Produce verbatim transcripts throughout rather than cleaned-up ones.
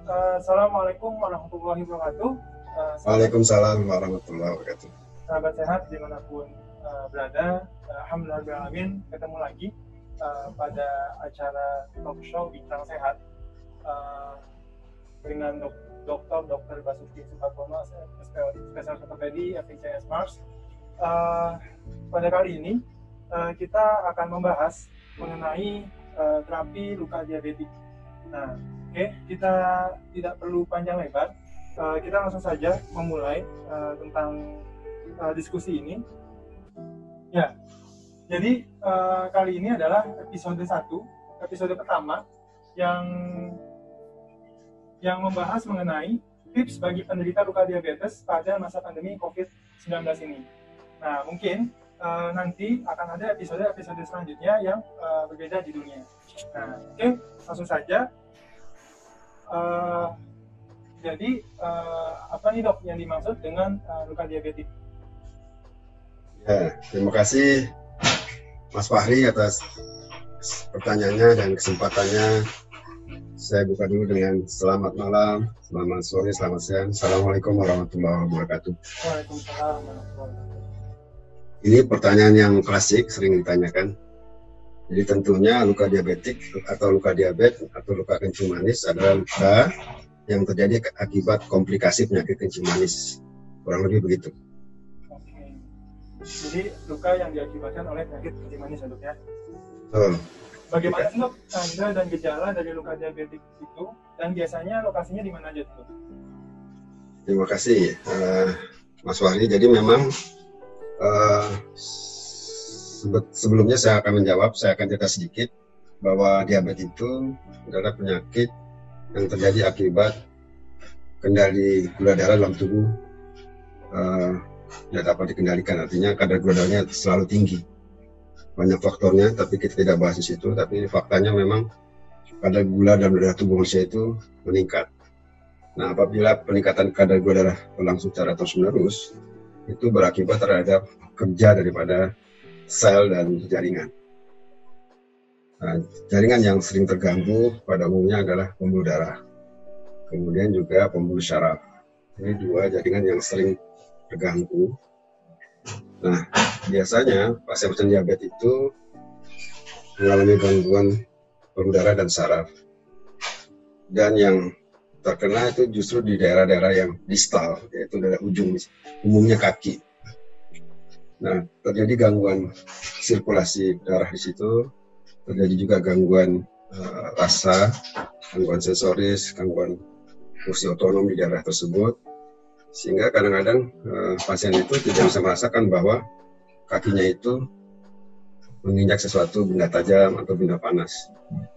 Uh, Assalamualaikum warahmatullahi wabarakatuh. Uh, Waalaikumsalam warahmatullahi wabarakatuh. Sahabat sehat dimanapun uh, berada, uh, alhamdulillah ketemu lagi uh, pada acara talk show Bincang Sehat uh, dengan dok Dokter Dokter Basuki Supartono, spesialis ortopedi F I C S Mars. Uh, pada kali ini uh, kita akan membahas mengenai uh, terapi luka diabetik. Nah, oke, okay, kita tidak perlu panjang lebar, uh, kita langsung saja memulai uh, tentang uh, diskusi ini. Ya, jadi uh, kali ini adalah episode satu, episode pertama yang yang membahas mengenai tips bagi penderita luka diabetes pada masa pandemi covid sembilan belas ini. Nah, mungkin uh, nanti akan ada episode-episode selanjutnya yang uh, berbeda judulnya. Nah, oke, okay, langsung saja. Uh, jadi, uh, apa nih dok yang dimaksud dengan uh, luka diabetik? Ya, terima kasih Mas Fahri atas pertanyaannya dan kesempatannya. Saya buka dulu dengan selamat malam, selamat sore, selamat siang. Assalamualaikum warahmatullahi wabarakatuh. Waalaikumsalam warahmatullahi wabarakatuh. Ini pertanyaan yang klasik, sering ditanyakan. Jadi tentunya luka diabetik atau luka diabetes atau luka kencing manis adalah luka yang terjadi akibat komplikasi penyakit kencing manis. Kurang lebih begitu. Oke. Jadi luka yang diakibatkan oleh penyakit kencing manis ya dok ya? Betul. Bagaimana sih dok tanda dan gejala dari luka diabetik itu, dan biasanya lokasinya di mana aja dok? Terima kasih uh, Mas Wahri. Jadi memang uh, sebelumnya saya akan menjawab, saya akan cerita sedikit bahwa diabetes itu adalah penyakit yang terjadi akibat kendali gula darah dalam tubuh uh, tidak dapat dikendalikan. Artinya kadar gula darahnya selalu tinggi. Banyak faktornya, tapi kita tidak bahas di situ. Tapi faktanya memang kadar gula dalam darah tubuh manusia itu meningkat. Nah, apabila peningkatan kadar gula darah berlangsung secara terus-menerus, itu berakibat terhadap kerja daripada sel dan jaringan. Nah, jaringan yang sering terganggu pada umumnya adalah pembuluh darah, kemudian juga pembuluh syaraf. Ini dua jaringan yang sering terganggu. Nah, biasanya pasien-pasien diabetes itu mengalami gangguan pembuluh darah dan saraf. Dan yang terkena itu justru di daerah-daerah yang distal, yaitu daerah ujung, umumnya kaki. Nah, terjadi gangguan sirkulasi darah di situ, terjadi juga gangguan uh, rasa, gangguan sensoris, gangguan fungsi otonom di daerah tersebut, sehingga kadang-kadang uh, pasien itu tidak bisa merasakan bahwa kakinya itu menginjak sesuatu benda tajam atau benda panas.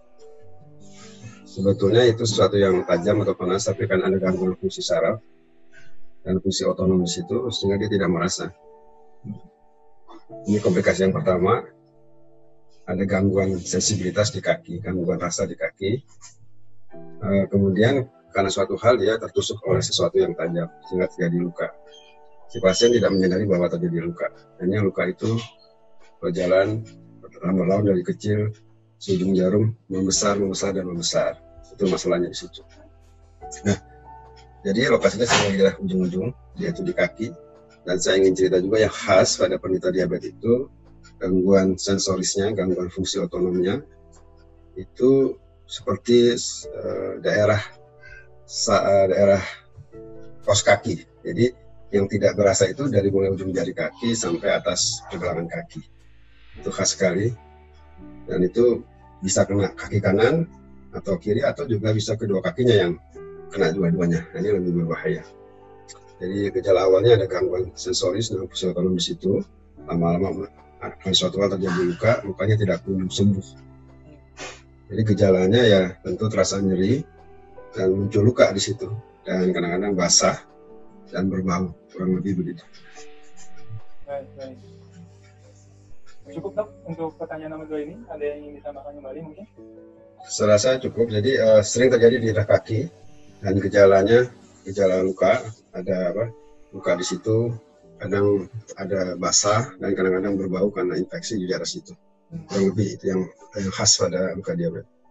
Sebetulnya itu sesuatu yang tajam atau panas, tapi kan ada gangguan fungsi saraf dan fungsi otonom di situ, sehingga dia tidak merasa. Ini komplikasi yang pertama, ada gangguan sensibilitas di kaki, gangguan rasa di kaki. E, kemudian karena suatu hal dia tertusuk oleh sesuatu yang tajam sehingga terjadi luka. Si pasien tidak menyadari bahwa terjadi luka. Hanya luka itu berjalan berlama-lama dari kecil, seujung jarum membesar, membesar dan membesar. Itu masalahnya di situ. Nah, jadi lokasinya sering di daerah ujung-ujung, yaitu di kaki. Dan saya ingin cerita juga yang khas pada penderita diabetes itu, gangguan sensorisnya, gangguan fungsi otonomnya, itu seperti uh, daerah sa, daerah kaos kaki. Jadi yang tidak berasa itu dari mulai ujung jari kaki sampai atas pergelangan kaki. Itu khas sekali. Dan itu bisa kena kaki kanan atau kiri, atau juga bisa kedua kakinya yang kena dua-duanya. Nah, ini lebih berbahaya. Jadi gejala awalnya ada gangguan sensoris dan fungsi otonom di situ. Lama-lama ada suatu hal terjadi luka, lukanya tidak kunjung sembuh. Jadi gejalanya ya tentu terasa nyeri dan muncul luka di situ, dan kadang-kadang basah dan berbau, kurang lebih begitu. Baik, baik. Cukup dok untuk pertanyaan nomor dua ini. Ada yang ingin ditambahkan kembali mungkin? Saya rasa cukup. Jadi uh, sering terjadi di daerah kaki dan gejalanya gejala luka, ada apa? Luka di situ, kadang ada basah dan kadang-kadang berbau karena infeksi di daerah situ. Kurang lebih itu yang, yang khas pada luka diabetes.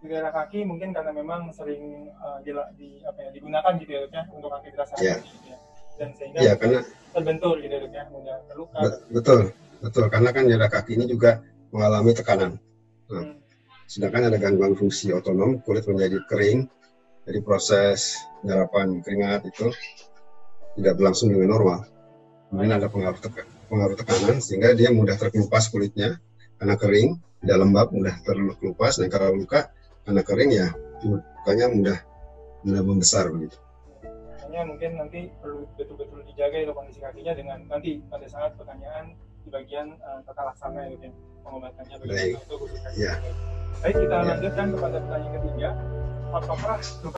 di daerah kaki mungkin karena memang sering uh, di, di, apa ya, digunakan gitu ya dok ya untuk aktivitas sehari-hari gitu ya. Dan sehingga ya, karena terbentur gitu dok ya, mudah terluka. Betul, betul, karena kan jarak kaki ini juga mengalami tekanan. Nah, hmm. Sedangkan ada gangguan fungsi otonom, kulit menjadi kering, jadi proses penyerapan keringat itu tidak berlangsung dengan normal. Kemudian ada pengaruh, teka, pengaruh tekanan sehingga dia mudah terkelupas kulitnya karena kering, tidak lembab, mudah terkelupas, dan kalau luka karena kering ya lukanya mudah mudah membesar begitu. Makanya mungkin nanti perlu betul-betul dijaga itu kondisi kakinya dengan nanti pada saat pertanyaan di bagian uh, tata laksana ya, pengobatannya bagaimana itu khusus kaki. Ya. Baik, kita lanjutkan kepada pertanyaan ketiga. Apakah